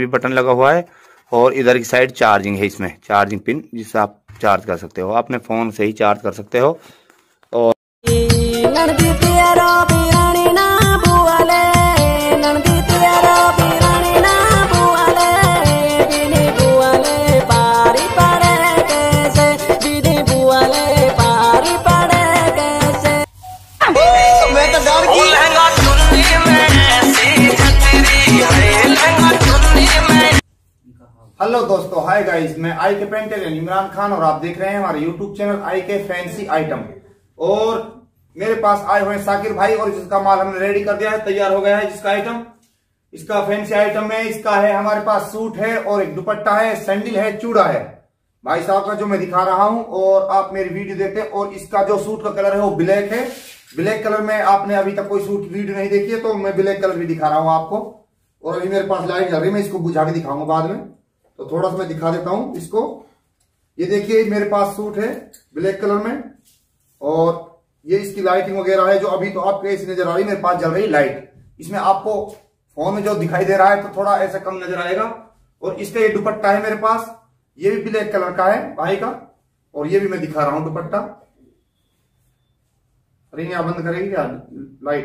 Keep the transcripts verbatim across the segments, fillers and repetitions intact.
भी बटन लगा हुआ है और इधर की साइड चार्जिंग है, इसमें चार्जिंग पिन जिससे आप चार्ज कर सकते हो, अपने फ़ोन से ही चार्ज कर सकते हो। और हेलो दोस्तों, हाय गाइस, मैं आई के पेंटर इमरान खान और आप देख रहे हैं हमारे यूट्यूब चैनल आई के फैंसी आइटम। और मेरे पास आए हुए हैं साकिर भाई और जिसका माल हमने रेडी कर दिया है, तैयार हो गया है। जिसका आइटम, इसका फैंसी आइटम में इसका है, हमारे पास सूट है और एक दुपट्टा है, सैंडल है, चूड़ा है। भाई साहब का जो मैं दिखा रहा हूं और आप मेरी वीडियो देखते हैं। और इसका जो सूट का कलर है वो ब्लैक है। ब्लैक कलर में आपने अभी तक कोई सूट की वीडियो नहीं देखी है तो मैं ब्लैक कलर भी दिखा रहा हूं आपको। और अभी मेरे पास लाइट चल रही है, मैं इसको बुझा के दिखाऊंगा बाद में, तो थोड़ा सा मैं दिखा देता हूं इसको। ये देखिए मेरे पास सूट है ब्लैक कलर में और ये इसकी लाइटिंग वगैरह है जो अभी तो आपको ऐसी नजर आ रही है, मेरे पास जल रही लाइट। इसमें आपको फोन में जो दिखाई दे रहा है तो थोड़ा ऐसा कम नजर आएगा। और इसका ये दुपट्टा है मेरे पास, ये भी ब्लैक कलर का है भाई का। और ये भी मैं दिखा रहा हूं दुपट्टा। अरे यहाँ बंद करेगी क्या लाइट?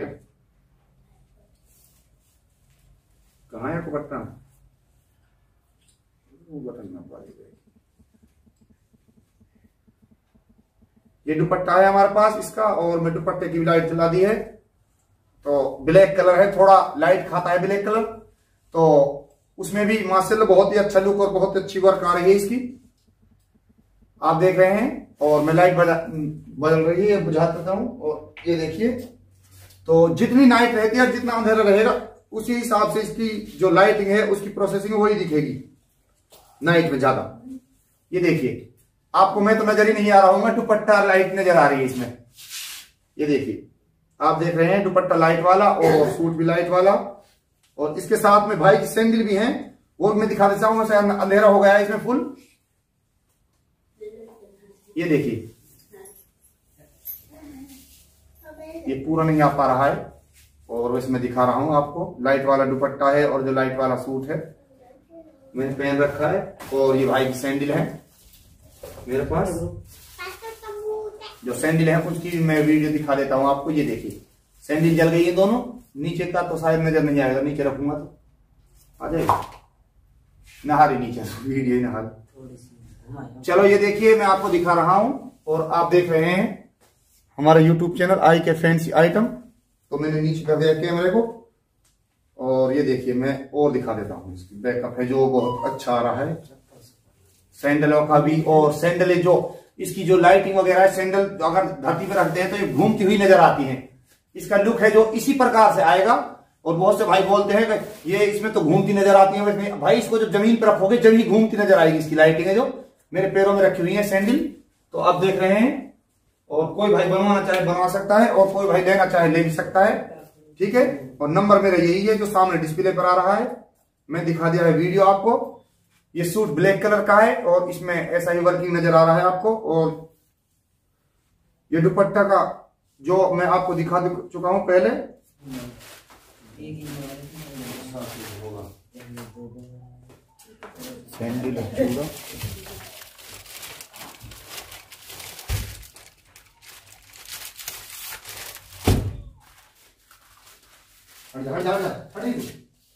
कहाँ है दुपट्टा? वो बटन में पा गई। ये दुपट्टा है हमारे पास इसका और मैं दुपट्टे की भी लाइट जला दी है। तो ब्लैक कलर है, थोड़ा लाइट खाता है ब्लैक कलर, तो उसमें भी माशाल्लाह बहुत ही अच्छा लुक और बहुत अच्छी वर्क आ रही है इसकी, आप देख रहे हैं। और मैं लाइट बदल रही है, बुझा देता हूं। और ये देखिए, तो जितनी नाइट रहती है, जितना अंधेरा रहेगा उसी हिसाब से इसकी जो लाइटिंग है उसकी प्रोसेसिंग वही दिखेगी नाइट में ज्यादा। ये देखिए, आपको मैं तो नजर ही नहीं आ रहा हूं, मैं दुपट्टा लाइट नजर आ रही है इसमें। ये देखिए, आप देख रहे हैं दुपट्टा लाइट वाला और सूट भी लाइट वाला। और इसके साथ में भाई की सैंडल भी हैं, वो मैं दिखा देता हूं। अंधेरा हो गया है इसमें फुल। ये देखिए, ये पूरा नहीं आ पा रहा है और इसमें दिखा रहा हूं आपको। लाइट वाला दुपट्टा है और जो लाइट वाला सूट है मैंने पहन रखा है। और ये भाई की सैंडल है मेरे पास, जो सैंडल है उसकी मैं वीडियो दिखा देता हूं आपको। ये देखिए, सैंडल जल गई है दोनों। नीचे का तो शायद नजर नहीं आएगा, नीचे रखूंगा तो आ जाएगा। नहारी नीचे वीडियो नहारी। चलो ये देखिए, मैं आपको दिखा रहा हूं और आप देख रहे हैं हमारा यूट्यूब चैनल आई के फैंसी आइटम। तो मैंने नीचे कर दिया कैमरे को और ये देखिए, मैं और दिखा देता हूँ। इसकी बैकअप है जो बहुत अच्छा आ रहा है सैंडलों का भी। और सैंडल जो इसकी जो लाइटिंग वगैरह है, सैंडल अगर धरती पर रखते हैं तो ये घूमती हुई नजर आती है। इसका लुक है जो इसी प्रकार से आएगा। और बहुत से भाई बोलते हैं कि ये इसमें तो घूमती नजर आती है। भाई इसको जब जमीन पर रखोगे जब ही घूमती नजर आएगी इसकी लाइटिंग है जो मेरे पैरों में रखी हुई है सैंडल। तो आप देख रहे हैं। और कोई भाई बनवाना चाहे बनवा सकता है और कोई भाई लेना चाहे ले भी सकता है, ठीक है। और नंबर मेरा यही है जो सामने डिस्प्ले पर आ रहा है, मैं दिखा दिया है वीडियो आपको। ये सूट ब्लैक कलर का है और इसमें ऐसा ही वर्किंग नजर आ रहा है आपको। और ये दुपट्टा का जो मैं आपको दिखा चुका हूं पहले। सैंडल चूड़ा, हट जा, हट जा, हट।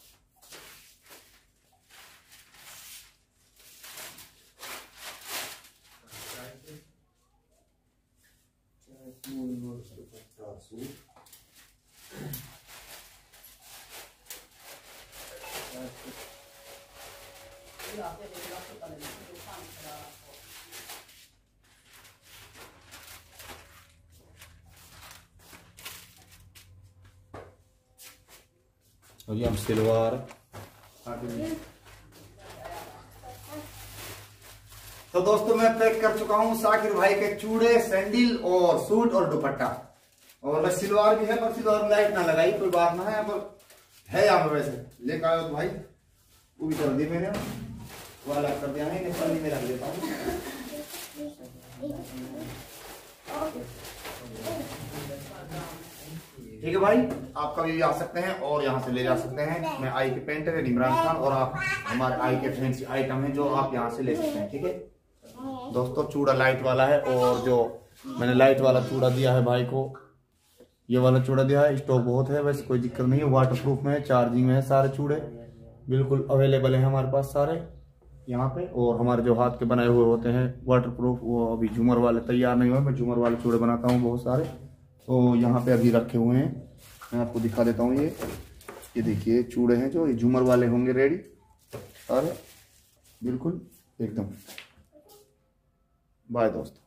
और ये हम सिलवार। तो दोस्तों, मैं पैक कर चुका हूं साकिर भाई के चूड़े, सैंडल और सूट और दुपट्टा। और बस सिलवार भी है, पर सिलवार में लाइट ना लगाई, कोई बात ना है, पर है यहाँ पर वैसे लेकर आयो तो भाई वो भी कर दी मैंने, वो अलग कर दिया है, पन्नी में रख देता हूँ। ठीक है भाई, आप कभी भी आ सकते हैं और यहाँ से ले जा सकते हैं। मैं आई के पेंटर है इमरान खान, और आप हमारे आई के फैंसी आइटम है जो आप यहाँ से ले सकते हैं। ठीक है दोस्तों, चूड़ा लाइट वाला है, और जो मैंने लाइट वाला चूड़ा दिया है भाई को, ये वाला चूड़ा दिया है। स्टॉक बहुत है, वैसे कोई दिक्कत नहीं है, वाटर प्रूफ में है, चार्जिंग में है, सारे चूड़े बिल्कुल अवेलेबल है हमारे पास सारे यहाँ पे। और हमारे जो हाथ के बनाए हुए होते हैं वाटर प्रूफ, वो अभी झूमर वाले तैयार नहीं हुए, मैं झूमर वाले चूड़े बनाता हूँ बहुत सारे, तो यहाँ पे अभी रखे हुए हैं। मैं आपको दिखा देता हूँ, ये ये देखिए चूड़े हैं जो ये झूमर वाले होंगे रेडी सारे बिल्कुल एकदम। बाय दोस्तों।